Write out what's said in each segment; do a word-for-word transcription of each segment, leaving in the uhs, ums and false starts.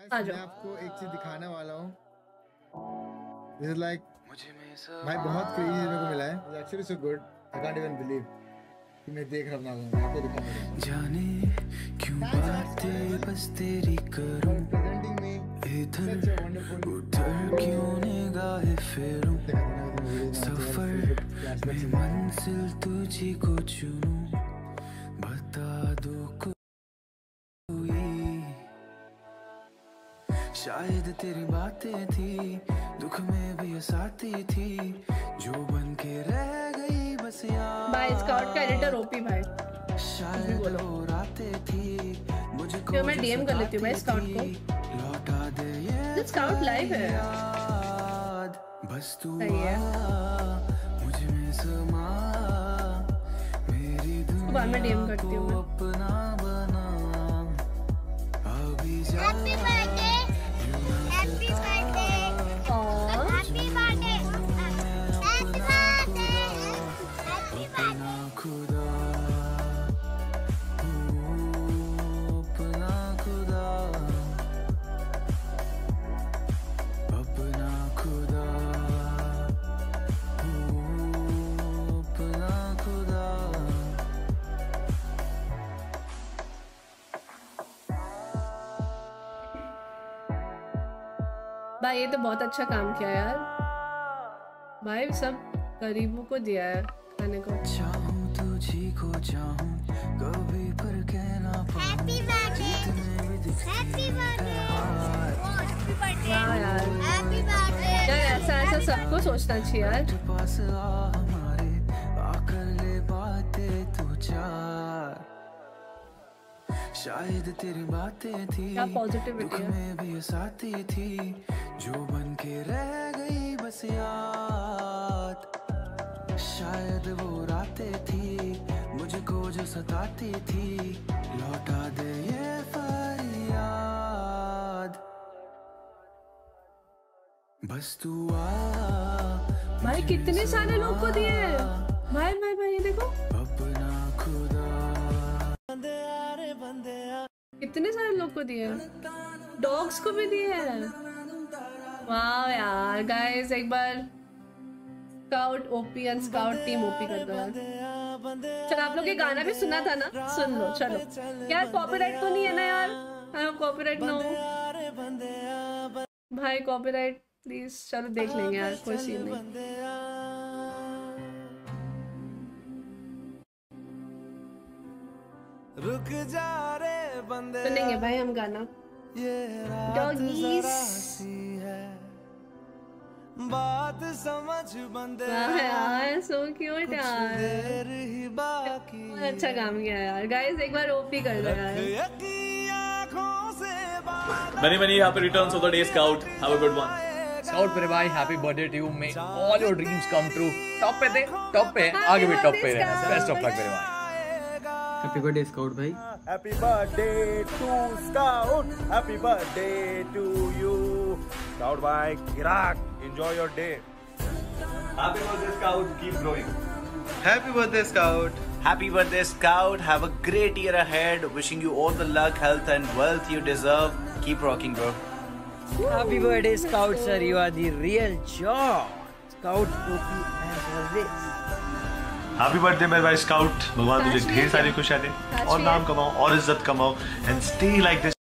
मैं आपको एक चीज दिखाने वाला हूँ। This is like भाई बहुत क्रेजी मेरे को मिला है। It's actually so good. I can't even believe कि मैं देख रहा हूँ ना आपको दिखाऊंगा। जाने क्यों बातें बस तेरी करूँ इधर उधर क्यों निगाहें फेरूं सफर में मंजिल तुझी को चुनूं बता दो शायद तेरी बातें थी दुख में भी ये साथी थी जो बन के रह गई बस यार। भाई स्काउट का एडिटर ओपी भाई शायद वो रातें थी मुझको क्यों मैं डीएम कर लेती हूँ भाई स्काउट को। लौटा दे ये स्काउट लाइव है बस तू मुझ में समा मेरी दुनिया बाद में डीएम करती हूँ मैं। अपना बना अभी जा happy birthday happy birthday happy birthday happy birthday happy birthday खुदा अपना खुदा अपना खुदा अपना खुदा। भाई ये तो बहुत अच्छा काम किया यार भाई सब गरीबों को दिया है खाने को। चाहूं तुझी को चाहूं कभी पर कहना happy birthday happy birthday happy birthday यार हैप्पी बर्थडे यार ऐसा ऐसा सबको सोचना चाहिए यार। पास आ हमारे आकर ले बातें तू चार शायद तेरी बातें थी क्या पॉजिटिविटी है में भी साथी थी जो बन के रह गई बस याद शायद वो रातें थी मुझको जो सताती थी लौटा दे ये फरियाद बस तू आ भाई कितने सारे लोग को दिए हैं भाई भाई भाई ये देखो अपना खुदा कितने सारे लोग को दिए हैं डॉग्स को भी दिए हैं। वाह यार गाइस एक बार Scout OP and Scout team OP कर दो यार। चलो आप लोग ये गाना भी सुना था ना सुन लो चलो यार कॉपीराइट तो नहीं है ना यार। हाँ कॉपीराइट नो भाई कॉपीराइट प्लीज चलो देख लेंगे यार कोई सीन नहीं। रुक जा रे बंदे सुनेंगे भाई हम गाना डॉगीज बात समझ बंदे वाह यार सो क्यूट यार देर ही बाकी अच्छा काम किया यार गाइस एक बार ओपी कर दो यार। Many many happy returns of the day, Scout. Have a good one. Scout मेरे भाई happy birthday to you. May all your dreams come true. Top पे थे, top पे, आगे भी top पे रहना. Best of luck मेरे भाई. Happy birthday Scout भाई. Happy birthday to Scout. Happy birthday to you. Scout भाई, Iraq. Enjoy your day. Happy birthday, Scout. Keep growing. Happy birthday Scout. Happy birthday, Scout. Have a great year ahead. Wishing you all the luck, health, and wealth you deserve. Keep rocking, bro. Happy birthday Scout sir. You are the real joy. Scout O P as always. Happy birthday मेरे भाई scout. भगवान तुझे ढेर सारी खुशियां दे और नाम कमाओ और इज्जत कमाओ and stay like this.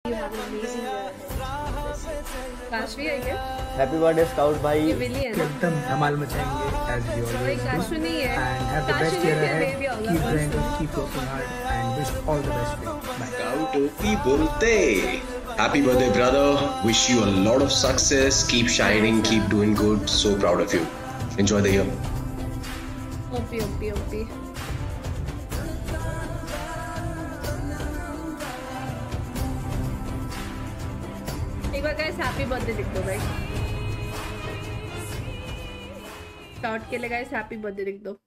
Happy birthday Scout भाई। एकदम धमाल मचाएंगे as we always do काशू नहीं है and have the best year ahead. Keep grinding, keep working hard and wish all the best for you. Bye. Scout O P birthday. Happy birthday brother. Wish you a lot of success. Keep shining, keep doing good. So proud of you. Enjoy the year. OP OP OP एक बार guys happy birthday लिख दो भाई scout के लिए guys happy birthday लिख दो।